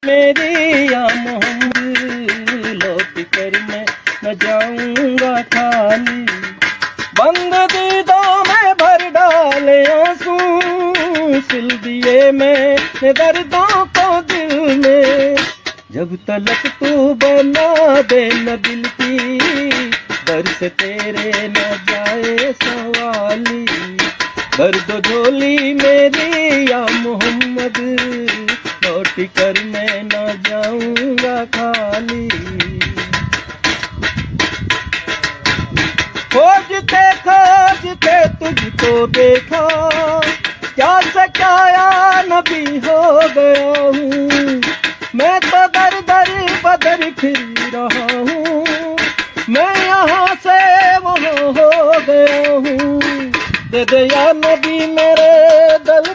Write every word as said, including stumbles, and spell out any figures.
मेरी या मोहम्मद, लौट कर मैं न जाऊंगा खाली। बंद दीदों में भर डाले आंसू, सिल दिए मैंने दर्दों को दिल में। जब तलक तू बना दे न दिल की, दर से तेरे न जाए सवाली। भर दो झोली मेरी या मोहम्मद, लौट कर मैं न जाऊंगा खाली। खोजते खोजते तुझको देखा, क्या से क्या या नबी हो गया हूँ। मैं तो दर दर बदर फिर रहा हूँ, मैं यहाँ से वहाँ हो गया हूँ। दे दे या नबी मेरे दिल